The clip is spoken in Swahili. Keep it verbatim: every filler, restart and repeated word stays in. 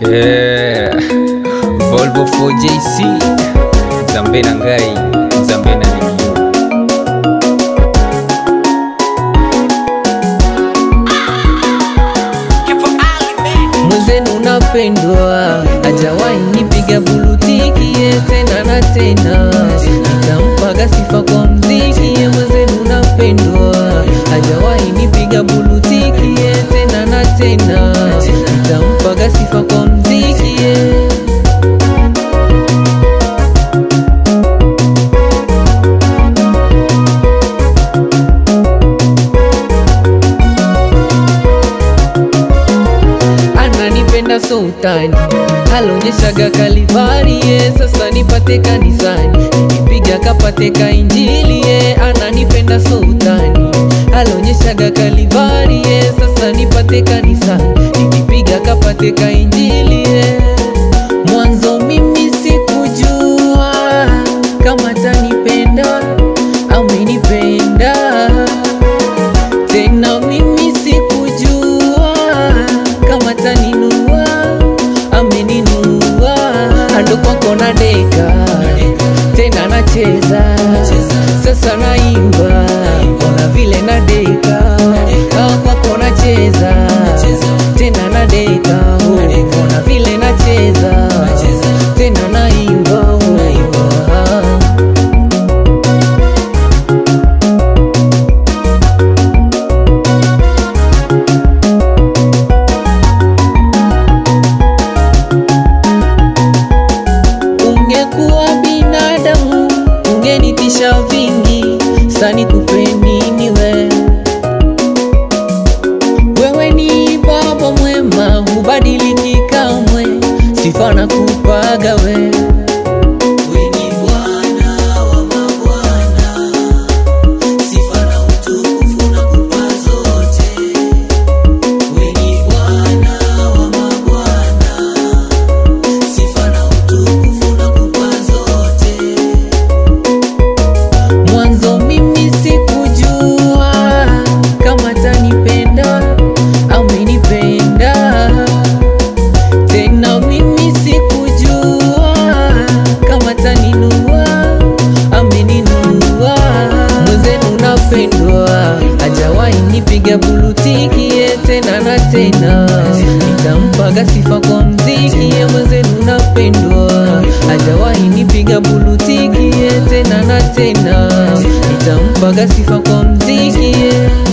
Yeah, Volvo four J C, Zambe na ngai, Zambe na nikiu. Mwenzenu napendwa, hajawahi nipiga bulutiki tena na tena, nitampaga sifa kwa mziki. Mwenzenu napendwa, hajawahi nipiga bulutiki tena na tena, nitampaga sifa kwa mziki. Ananipenda sultani, alonyeshaga kalivari ye, sasa nipate kanisani, nipiga kapateka injili ye. Ananipenda sultani, alonyeshaga kalivari ye, sasa nipate kanisani, nipiga kapateka injili ye. Mwanzo mimi sikujua kama tanipenda, amenipenda tena. Mimi sikujua kama taninua, ameninua. Ando kwako na deka tena nacheza, sasa naimba ona vile na deka. Kwako nacheza tena na deka, ona vile nacheza tena naimba. Ungekuwa binadamu ungenitisha vingi, sani kupe nini we? Wewe ni baba mwema, hubadiliki kamwe, sifa na kupaga we. Hajawahi nipiga bulutiki tena na tena, nitampaga sifa kwa mziki. Mwenzenu napendwa, hajawahi nipiga bulutiki tena na tena, nitampaga sifa kwa mziki.